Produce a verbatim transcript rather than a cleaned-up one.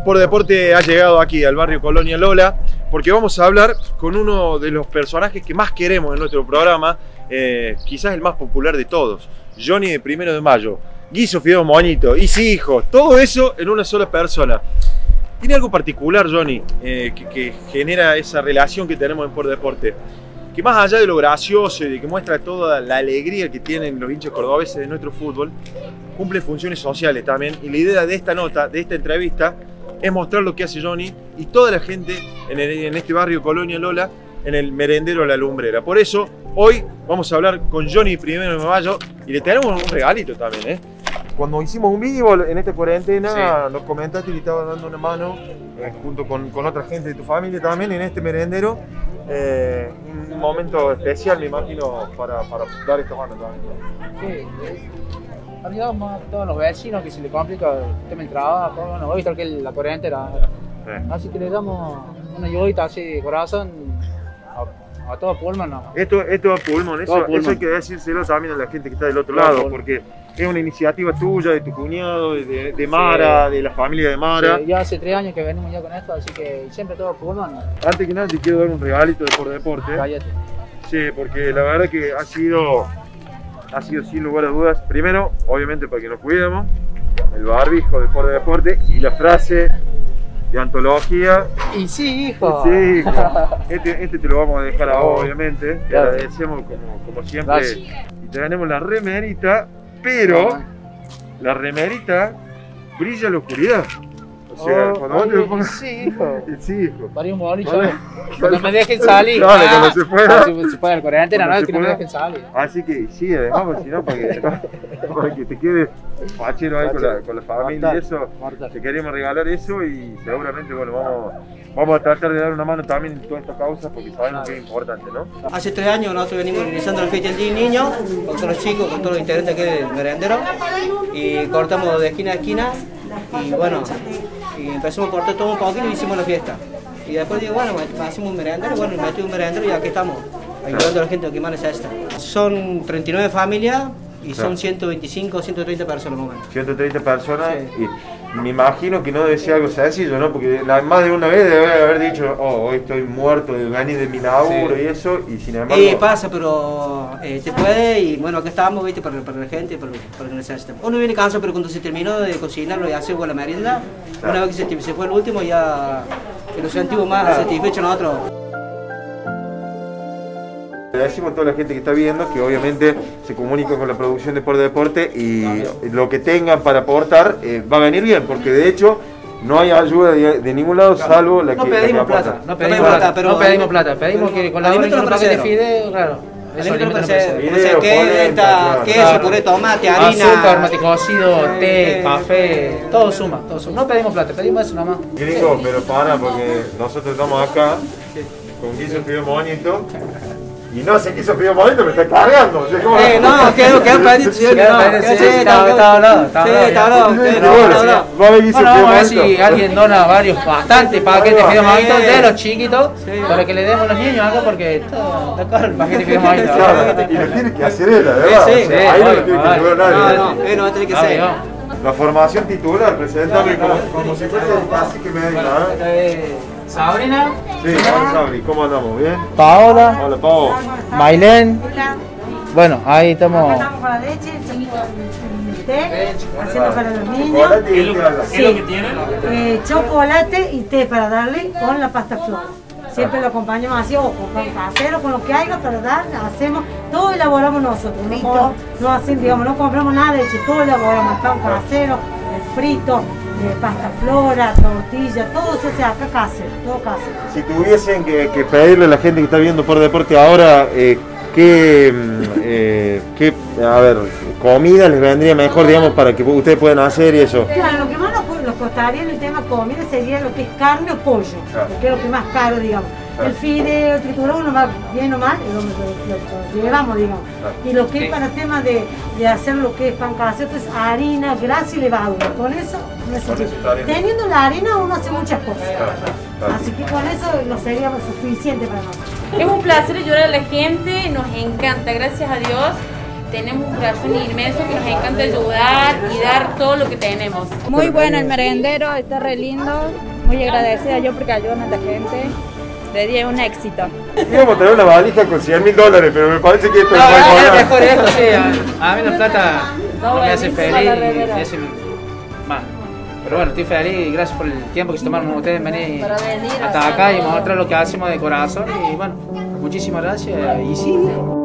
Por Deporte ha llegado aquí al barrio Colonia Lola porque vamos a hablar con uno de los personajes que más queremos en nuestro programa, eh, quizás el más popular de todos, Johnny de Primero de Mayo, Guiso Fideo Moñito y sí hijos, todo eso en una sola persona. Tiene algo particular Johnny eh, que, que genera esa relación que tenemos en Por Deporte, que más allá de lo gracioso y de que muestra toda la alegría que tienen los hinchas cordobeses de nuestro fútbol, cumple funciones sociales también, y la idea de esta nota, de esta entrevista, es mostrar lo que hace Johnny y toda la gente en, el, en este barrio Colonia Lola, en el merendero La Lumbrera. Por eso, hoy vamos a hablar con Johnny Primero de Mayo y le tenemos un regalito también, ¿eh? Cuando hicimos un vivo en esta cuarentena, sí, nos comentaste que estabas dando una mano eh, junto con, con otra gente de tu familia también en este merendero. Eh, un momento especial, me imagino, para, para dar esta mano también. Sí, ayudamos a todos los vecinos que se les complica el tema del trabajo, bueno, hoy está que la cuarentena. Sí. Así que le damos una ayudita así de corazón a, a todo pulmón. ¿No? Esto, esto es pulmón, eso, pulmón. Eso hay que decírselo también a la gente que está del otro todo lado, pulmón. Porque es una iniciativa tuya, de tu cuñado, de, de Mara, sí, de la familia de Mara. Sí, ya hace tres años que venimos ya con esto, así que siempre todo pulmón. Antes que nada te quiero dar un regalito de Por Deporte. Cállate. Sí, porque la verdad que ha sido, ha sido sin lugar a dudas, primero, obviamente para que nos cuidemos, el barbijo de Por Deporte y la frase de antología. Y sí, hijo. Y sí, hijo. Este, este te lo vamos a dejar a vos, obviamente. Te claro. agradecemos como, como siempre. Gracias. Y tenemos la remerita, pero ah. la remerita brilla en la oscuridad. O sea, oh, cuando vos te lo pongas. Sí, hijo. Sí, hijo. Varía un boliche. Vale. Cuando me dejen salir. Claro, cuando ah, se pueda. Se, se puede el cuarentena, no es que no me dejen salir. Así que sí, además, pues, si no, para que, para que te quedes fachero ahí con la, con la familia Marta, y eso. Marta. Te queremos regalar eso y seguramente, bueno, vamos, vamos a tratar de dar una mano también en todas estas causas porque sabemos que es importante, ¿no? Hace tres años nosotros venimos organizando la fiesta del Día del Niño con todos los chicos, con todos los integrantes aquí del merendero y cortamos de esquina a esquina y bueno, y empezamos a cortar todo un poquito y hicimos la fiesta. Y después digo, bueno, hacemos un merendero, bueno, metí un merendero y aquí estamos, ayudando a la gente que más necesita. Son treinta y nueve familias y son ciento veinticinco, ciento treinta personas más o menos. ciento treinta personas, sí. Y me imagino que no debe ser algo sencillo, ¿no? Porque más de una vez debe haber dicho, oh, hoy estoy muerto de venir de mi laburo, sí, y eso, y sin embargo... Sí, pasa, pero eh, te puede, y bueno, acá estamos, ¿viste? Para, para la gente, para, para que necesita. Uno viene cansado, pero cuando se terminó de cocinarlo y hacer la merienda, claro, una vez que se, se fue el último, ya que nos sentimos más, claro, satisfechos nosotros. Le decimos a toda la gente que está viendo que obviamente se comunica con la producción de Por Deporte y lo que tengan para aportar eh, va a venir bien, porque de hecho no hay ayuda de, de ningún lado, claro, salvo la no que... Pedimos la que plata, no pedimos plata, pero no pedimos plata, pedimos que con la alimento no pague de fideo, claro. Eso alimento no sé qué, queso, puré, tomate, harina, azúcar, mate cocido, té, café, todo suma, todo suma. No pedimos plata, pedimos eso nomás. Gringo, pero para, porque nosotros estamos acá con Guiso Fideo Moñito. Y no sé qué hizo Fideo Moñito, me está cargando. O sea, ¿cómo? Eh, no, quedó pendiente, sí, estaba hablado. Sí, está hablado. Bueno, vamos a ver si alguien dona varios, bastantes paquetes de Fideo Moñito de los chiquitos, para que le demos a los niños acá, porque está caro el paquete de Fideo Moñito. Y lo tiene que hacer él, ¿verdad? Sí, sí. Ahí no lo tiene que ayudar nadie. No, no, él no va a tener que ser. La formación titular, presentarme como, como si fuese así que me da. Sabrina. Sí, hola Sabri, ¿cómo andamos? ¿Bien? Paola. Hola, Pao. Mailén. Hola. Bueno, ahí estamos. Estamos con la leche, el té, haciendo para los niños. ¿Chocolate y té? Sí. ¿Qué es lo que tienen? Eh, chocolate y té para darle con la pasta flor. Siempre lo acompañamos así, o con pan casero, con lo que haya para dar, hacemos, todo elaboramos nosotros. No, no hacemos, digamos, no compramos nada de leche, todo elaboramos, pan casero, el frito. De pasta flora, tortilla, todo se hace acá casero, todo casero. Si tuviesen que, que pedirle a la gente que está viendo Por Deporte ahora, eh, ¿qué, eh, qué, a ver, comida les vendría mejor, digamos, para que ustedes puedan hacer y eso? Claro, lo que más nos, nos costaría en el tema comida sería lo que es carne o pollo, claro, porque es lo que más caro, digamos. Claro. El fideo, el triturado, uno va bien o mal, lo, lo, lo, lo llevamos, digamos. Claro. Y lo que es para el tema de, de hacer lo que es pan casero, es harina, grasa y levadura. Con eso, teniendo la harina uno hace muchas cosas. Claro, claro. Así que con eso no sería suficiente para nosotros. Es un placer ayudar a la gente, nos encanta, gracias a Dios. tenemos un corazón inmenso que nos encanta ayudar y dar todo lo que tenemos. Muy bueno el merendero, está re lindo, muy agradecida yo porque ayudan a la gente. De día es un éxito. Íbamos a tener una valija con cien mil dólares, pero me parece que esto No, es muy es bueno. mejor esto, sí. A, a mí la plata no me hace feliz y me hace más. Pero bueno, estoy feliz y gracias por el tiempo que se tomaron ustedes en venir hasta acá y mostrar lo que hacemos de corazón. Y bueno, muchísimas gracias y sí.